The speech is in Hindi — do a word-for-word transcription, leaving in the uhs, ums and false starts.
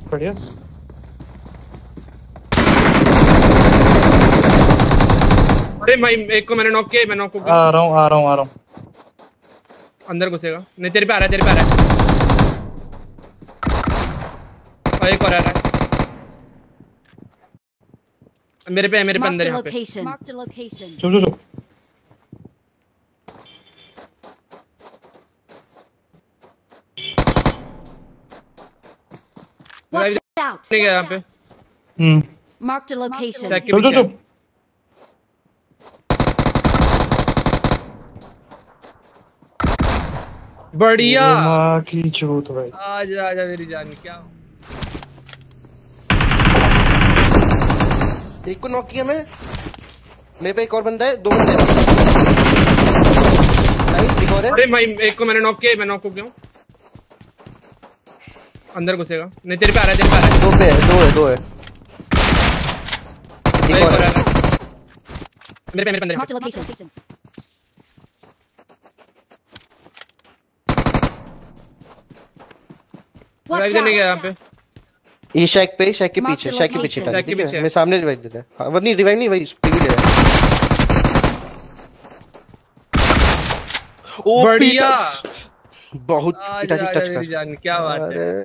बढ़िया। अरे भाई एक को मैंने नॉक किया, मैं नॉक को आ रहा हूँ आ रहा हूँ आ रहा हूँ। अंदर घुसेगा नहीं, तेरे पे आ रहा है, तेरे पे आ रहा है। और एक और आ रहा है मेरे पे, मेरे पे अंदर यहाँ पे। Marked a location. चुप चुप चुप। Watch out. नहीं गया यहाँ पे। Hmm Marked a location. Check के चुप चुप पीछे। चुप। बढ़िया। माँ की चूत भाई। आजा आजा मेरी जान। क्या एक को नॉक किया मैं, मेरे पे एक और बंदा है, दो बंदे हैं। नाइस, एक और है। अरे भाई एक को मैंने नॉक किया, मैं नॉक को क्यों अंदर घुसेगा नहीं, तेरे पे आ रहा है, तेरे पे आ रहा है। दो पे है, दो है, दो है। एक और है। मेरे पे, मेरे पे अंदर। Marked a location. Watch नहीं गया यहाँ out. पे। ये शैक पे, शैक के Mark पीछे, the शैक के location. पीछे था, शैक के ठीक है? पीछे। मैं सामने रिवाइव दे रहा है। हाँ, नहीं रिवाइव नहीं भाई, पीवी दे रहा है। ओ बढ़िया। बहुत आजा पिताजी आजा टच मेरी कर। जान। क्या बात है। अरे